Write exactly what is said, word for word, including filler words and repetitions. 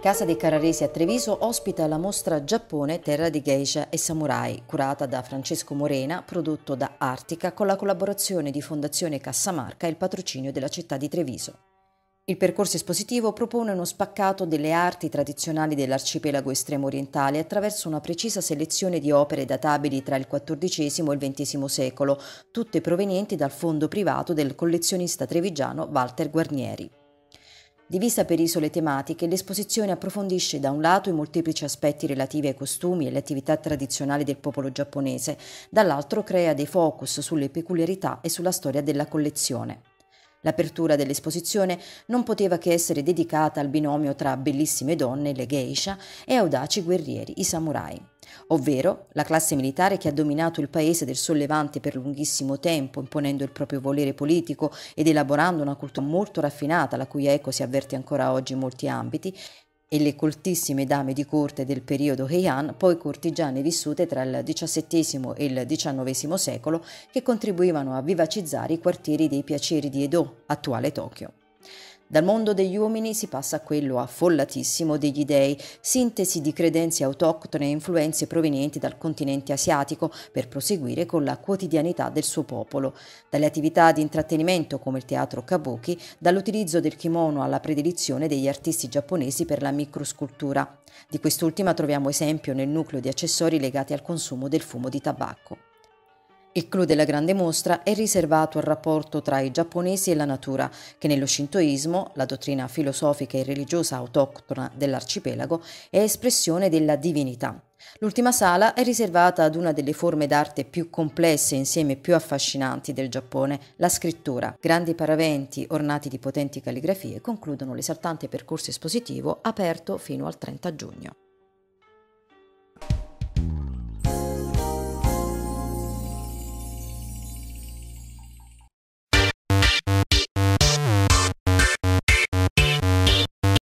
Casa dei Carraresi a Treviso ospita la mostra Giappone, terra di geisha e samurai, curata da Francesco Morena, prodotto da Artica con la collaborazione di Fondazione Cassamarca e il patrocinio della città di Treviso. Il percorso espositivo propone uno spaccato delle arti tradizionali dell'arcipelago estremo orientale attraverso una precisa selezione di opere databili tra il quattordicesimo e il ventesimo secolo, tutte provenienti dal fondo privato del collezionista trevigiano Walter Guarnieri. Divisa per isole tematiche, l'esposizione approfondisce da un lato i molteplici aspetti relativi ai costumi e alle attività tradizionali del popolo giapponese, dall'altro crea dei focus sulle peculiarità e sulla storia della collezione. L'apertura dell'esposizione non poteva che essere dedicata al binomio tra bellissime donne, le geisha, e audaci guerrieri, i samurai, ovvero la classe militare che ha dominato il paese del Sollevante per lunghissimo tempo, imponendo il proprio volere politico ed elaborando una cultura molto raffinata, la cui eco si avverte ancora oggi in molti ambiti, e le coltissime dame di corte del periodo Heian, poi cortigiane vissute tra il diciassettesimo e il diciannovesimo secolo, che contribuivano a vivacizzare i quartieri dei piaceri di Edo, attuale Tokyo. Dal mondo degli uomini si passa a quello affollatissimo degli dei, sintesi di credenze autoctone e influenze provenienti dal continente asiatico, per proseguire con la quotidianità del suo popolo, dalle attività di intrattenimento come il teatro kabuki, dall'utilizzo del kimono alla predilizione degli artisti giapponesi per la microscultura. Di quest'ultima troviamo esempio nel nucleo di accessori legati al consumo del fumo di tabacco. Il clou della grande mostra è riservato al rapporto tra i giapponesi e la natura, che nello shintoismo, la dottrina filosofica e religiosa autoctona dell'arcipelago, è espressione della divinità. L'ultima sala è riservata ad una delle forme d'arte più complesse e insieme più affascinanti del Giappone, la scrittura. Grandi paraventi ornati di potenti calligrafie concludono l'esaltante percorso espositivo aperto fino al trenta giugno.